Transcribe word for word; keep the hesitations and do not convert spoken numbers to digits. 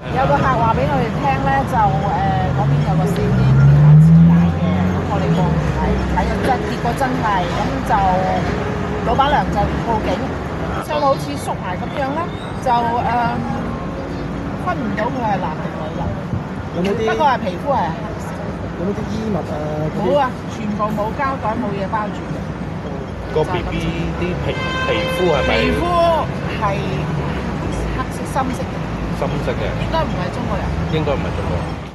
有個客話俾我哋聽咧，就誒嗰邊有個少年跌下肢解嘅，咁我哋過去睇睇咗真結果真係，咁就老闆娘就報警，之後好似縮埋咁樣咧，就誒、呃、分唔到佢係男定女啦。 有冇啲？ 不過係皮膚係黑色。 有冇啲衣物啊？ 冇啊，全部冇膠袋，冇嘢包住嘅。 個 B B 啲皮皮膚係咪？ 皮膚係黑色、深色嘅。 深色嘅， 應該唔係中國人。 應該唔係中國人。